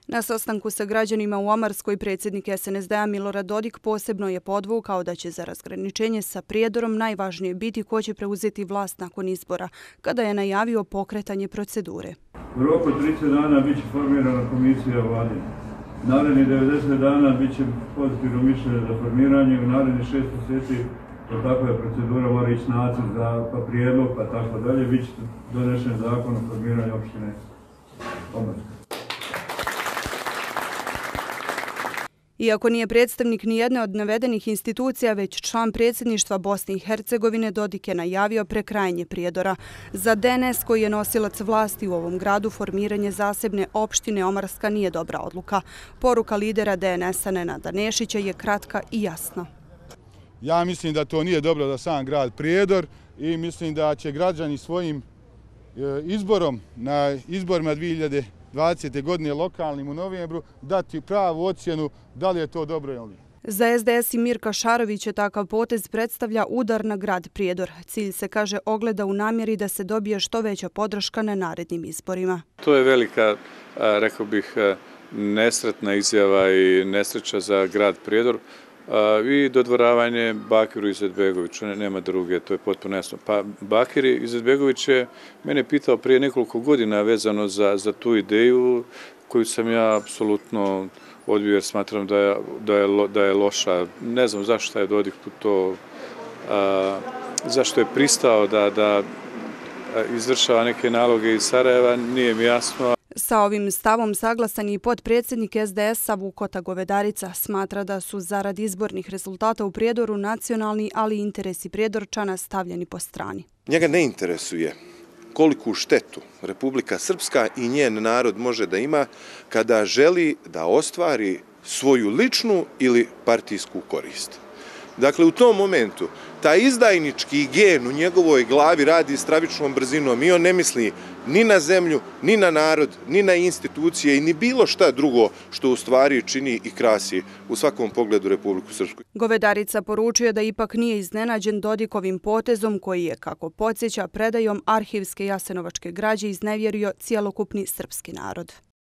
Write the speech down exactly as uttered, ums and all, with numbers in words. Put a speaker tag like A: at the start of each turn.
A: Na sastanku sa građanima u Omarskoj predsjednik es en es de a Milorad Dodik posebno je podvukao da će za razgraničenje sa Prijedorom najvažnije biti ko će preuzeti vlast nakon izbora, kada je najavio pokretanje procedure.
B: U roku trideset dana bit će formirana komisija vlade. Narednih devedeset dana bit će pozitivno mišljenje za formiranje, u narednih šest mjeseci takva je procedura, mora ići nacrt za pa prijedlog, pa tako dalje, bit će donešen zakon o formiranju opštine Omarska.
A: Iako nije predstavnik nijedne od navedenih institucija, već član predsjedništva Bosne i Hercegovine, Dodik je najavio prekrajanje Prijedora. Za de en es, koji je nosilac vlasti u ovom gradu, formiranje zasebne opštine Omarska nije dobra odluka. Poruka lidera de en es-a Nenada Nešića je kratka i jasna.
C: Ja mislim da to nije dobro za sam grad Prijedor i mislim da će građani svojim izborom na izborima dvije hiljade dvadesete. godine lokalnim u novembru dati pravu ocjenu da li je to dobro ili nije.
A: Za es de es i Mirka Šarovića takav potez predstavlja udar na grad Prijedor. Cilj se, kaže, ogleda u namjeri da se dobije što veća podrška na narednim izborima.
D: To je velika, rekao bih, nesretna izjava i nesreća za grad Prijedor i dodvoravanje Bakiru Izetbegoviću, nema druge, to je potpuno jasno. Pa Bakir Izetbegović je mene pitao prije nekoliko godina vezano za, za tu ideju koju sam ja apsolutno odbio jer smatram da je, da je, da je loša. Ne znam zašto je Dodik to, a, zašto je pristao da, da izvršava neke naloge iz Sarajeva, nije mi jasno.
A: Sa ovim stavom saglasan i potpredsjednik es de es-a Vukota Govedarica smatra da su zarad izbornih rezultata u Prijedoru nacionalni, ali i interesi Prijedorčana stavljeni po strani.
E: Njega ne interesuje koliku štetu Republika Srpska i njen narod može da ima kada želi da ostvari svoju ličnu ili partijsku korist. Dakle, u tom momentu taj izdajnički gen u njegovoj glavi radi stravičnom brzinom i on ne misli ni na zemlju, ni na narod, ni na institucije i ni bilo šta drugo što u stvari čini i krasi u svakom pogledu Republiku Srpsku.
A: Govedarica poručuje da ipak nije iznenađen Dodikovim potezom koji je, kako podsjeća, predajom arhivske jasenovačke građe iznevjerio cjelokupni srpski narod.